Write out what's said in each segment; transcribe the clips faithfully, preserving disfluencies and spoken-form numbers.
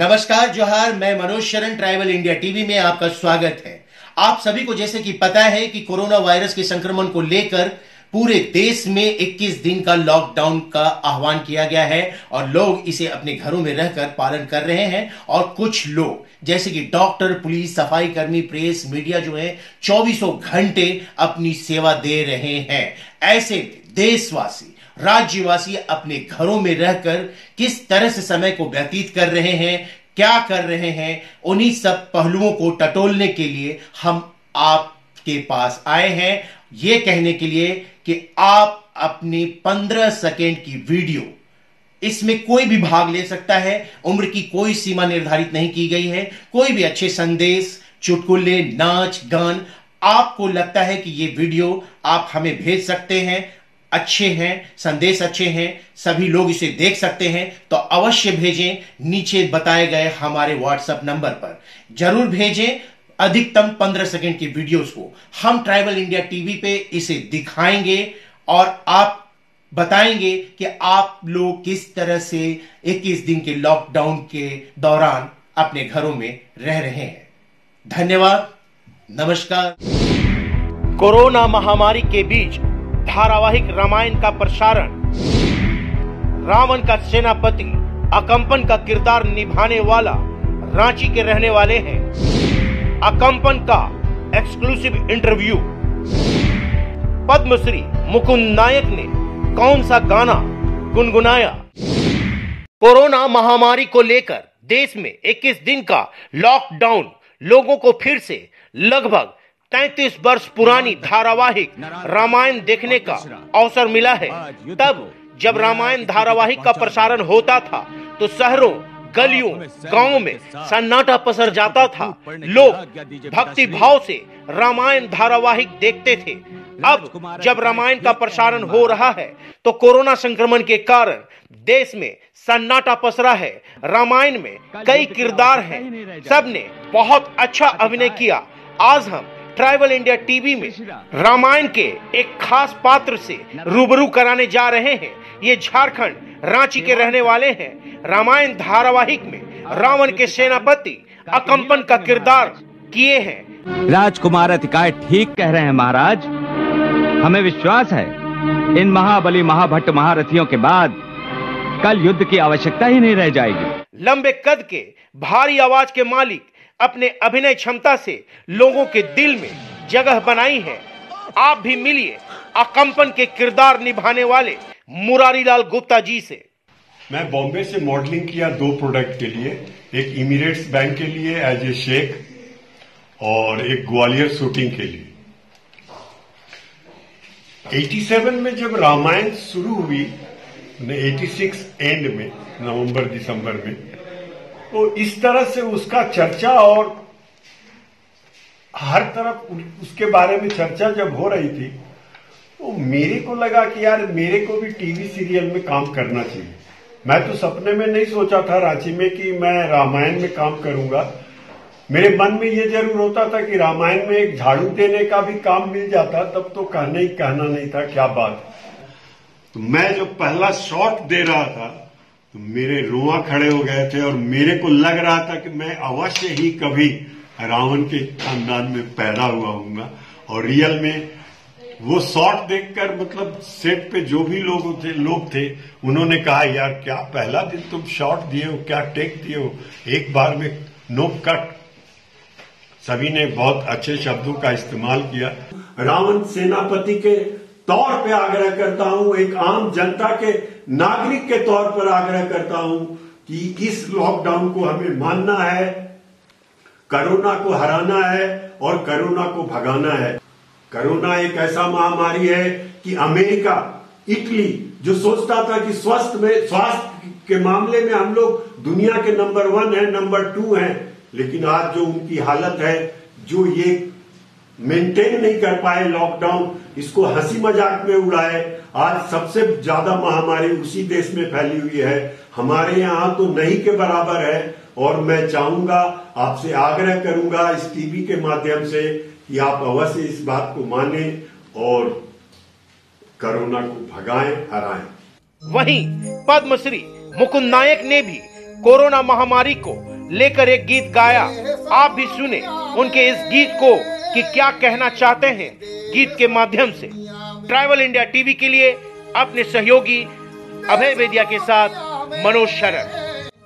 नमस्कार जोहार, मैं मनोज शरण, ट्राइबल इंडिया टीवी में आपका स्वागत है। आप सभी को जैसे कि पता है कि कोरोना वायरस के संक्रमण को लेकर पूरे देश में इक्कीस दिन का लॉकडाउन का आह्वान किया गया है और लोग इसे अपने घरों में रहकर पालन कर रहे हैं। और कुछ लोग जैसे कि डॉक्टर, पुलिस, सफाई कर्मी, प्रेस, मीडिया जो है चौबीसों घंटे अपनी सेवा दे रहे हैं। ऐसे देशवासी, राज्यवासी अपने घरों में रहकर किस तरह से समय को व्यतीत कर रहे हैं, क्या कर रहे हैं, उन्हीं सब पहलुओं को टटोलने के लिए हम आपके पास आए हैं, ये कहने के लिए कि आप अपनी पंद्रह सेकेंड की वीडियो, इसमें कोई भी भाग ले सकता है, उम्र की कोई सीमा निर्धारित नहीं की गई है। कोई भी अच्छे संदेश, चुटकुले, नाच, गान आपको लगता है कि ये वीडियो आप हमें भेज सकते हैं, अच्छे हैं, संदेश अच्छे हैं, सभी लोग इसे देख सकते हैं, तो अवश्य भेजें। नीचे बताए गए हमारे व्हाट्सएप नंबर पर जरूर भेजें अधिकतम पंद्रह सेकंड की वीडियोस को। हम ट्राइबल इंडिया टीवी पे इसे दिखाएंगे और आप बताएंगे कि आप लोग किस तरह से इक्कीस दिन के लॉकडाउन के दौरान अपने घरों में रह रहे हैं। धन्यवाद, नमस्कार। कोरोना महामारी के बीच धारावाहिक रामायण का प्रसारण। रावण का सेनापति अकंपन का किरदार निभाने वाला रांची के रहने वाले हैं। अकंपन का एक्सक्लूसिव इंटरव्यू। पद्मश्री मुकुंद नायक ने कौन सा गाना गुनगुनाया। कोरोना महामारी को लेकर देश में इक्कीस दिन का लॉकडाउन, लोगों को फिर से लगभग तैंतीस वर्ष पुरानी धारावाहिक रामायण देखने का अवसर मिला है। तब जब रामायण धारावाहिक का प्रसारण होता था तो शहरों, गलियों, गांवों में सन्नाटा पसर जाता था। लोग भक्ति भाव से रामायण धारावाहिक देखते थे। अब जब रामायण का प्रसारण हो रहा है तो कोरोना संक्रमण के कारण देश में सन्नाटा पसरा है। रामायण में कई किरदार हैं, सबने बहुत अच्छा अभिनय किया। आज हम ट्राइबल इंडिया टीवी में रामायण के एक खास पात्र से रूबरू कराने जा रहे हैं। ये झारखंड रांची के रहने वाले हैं। रामायण धारावाहिक में रावण के सेनापति अकंपन का किरदार किए हैं। राजकुमार अतिकाय ठीक कह रहे हैं महाराज। हमें विश्वास है इन महाबली महाभट्ट महारथियों के बाद कल युद्ध की आवश्यकता ही नहीं रह जाएगी। लंबे कद के भारी आवाज के मालिक अपने अभिनय क्षमता से लोगों के दिल में जगह बनाई है। आप भी मिलिए अकंपन के किरदार निभाने वाले मुरारीलाल गुप्ता जी से। मैं बॉम्बे से मॉडलिंग किया दो प्रोडक्ट के लिए, एक इमिरेट्स बैंक के लिए एज ए शेख और एक ग्वालियर शूटिंग के लिए। सत्तासी में जब रामायण शुरू हुई, छियासी एंड में, नवंबर दिसंबर में, तो इस तरह से उसका चर्चा और हर तरफ उसके बारे में चर्चा जब हो रही थी तो मेरे को लगा कि यार मेरे को भी टीवी सीरियल में काम करना चाहिए। मैं तो सपने में नहीं सोचा था रांची में कि मैं रामायण में काम करूंगा। मेरे मन में ये जरूर होता था कि रामायण में एक झाड़ू देने का भी काम मिल जाता, तब तो कहना ही कहना नहीं था, क्या बात। तो मैं जो पहला शॉट दे रहा था तो मेरे रुआ खड़े हो गए थे और मेरे को लग रहा था कि मैं अवश्य ही कभी रावण के खानदान में पैदा हुआ हूंगा। और रियल में वो शॉट देखकर, मतलब सेट पे जो भी लोग थे लोग थे उन्होंने कहा यार क्या पहला दिन तुम शॉट दिए हो, क्या टेक दिए हो, एक बार में नो कट। सभी ने बहुत अच्छे शब्दों का इस्तेमाल किया। रावण सेनापति के तौर पे आग्रह करता हूं, एक आम जनता के नागरिक के तौर पर आग्रह करता हूं कि इस लॉकडाउन को हमें मानना है, कोरोना को हराना है और कोरोना को भगाना है। कोरोना एक ऐसा महामारी है कि अमेरिका, इटली जो सोचता था कि स्वास्थ्य में स्वास्थ्य के मामले में हम लोग दुनिया के नंबर वन है, नंबर टू है, लेकिन आज जो उनकी हालत है, जो ये मेंटेन नहीं कर पाए लॉकडाउन, इसको हंसी मजाक में उड़ाए। आज सबसे ज्यादा महामारी उसी देश में फैली हुई है, हमारे यहां तो नहीं के बराबर है। और मैं चाहूंगा, आपसे आग्रह करूंगा इस टीवी के माध्यम से कि आप अवश्य इस बात को माने और कोरोना को भगाएं, हराएं। वहीं पद्मश्री मुकुंद नायक ने भी कोरोना महामारी को लेकर एक गीत गाया। आप भी सुने उनके इस गीत को कि क्या कहना चाहते हैं गीत के माध्यम से। ट्राइबल इंडिया टीवी के लिए अपने सहयोगी अभय वेदिया के साथ मनोज शरण।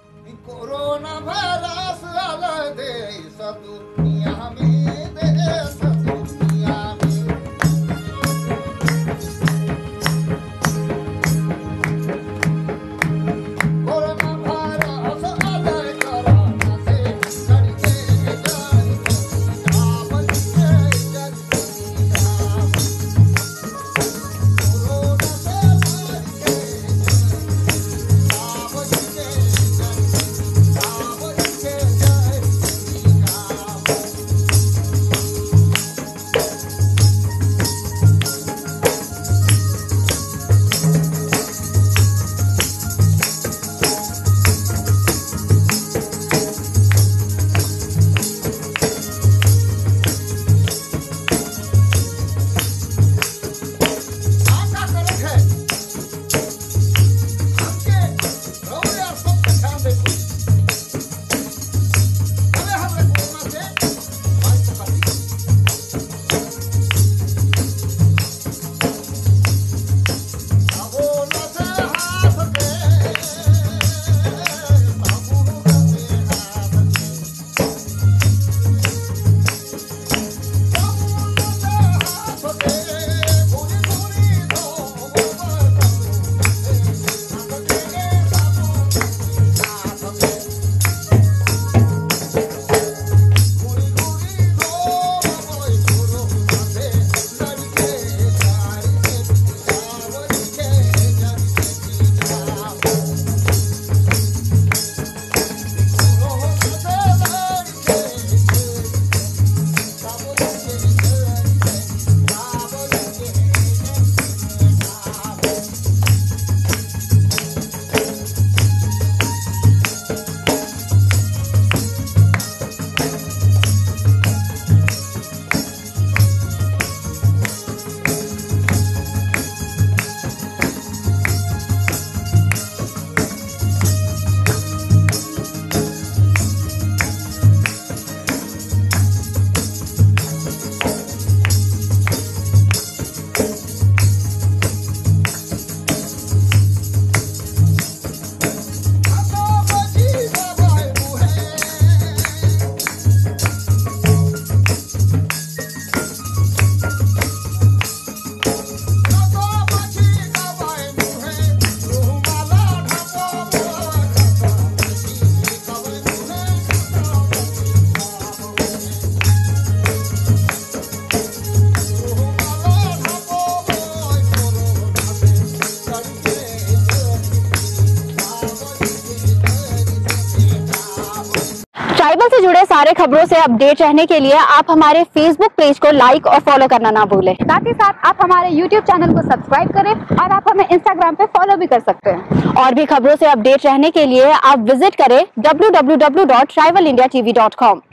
ट्राइबल से जुड़े सारे खबरों से अपडेट रहने के लिए आप हमारे फेसबुक पेज को लाइक और फॉलो करना ना भूलें। साथ ही साथ आप हमारे यूट्यूब चैनल को सब्सक्राइब करें और आप हमें इंस्टाग्राम पे फॉलो भी कर सकते हैं। और भी खबरों से अपडेट रहने के लिए आप विजिट करें W W W dot tribal India TV dot com.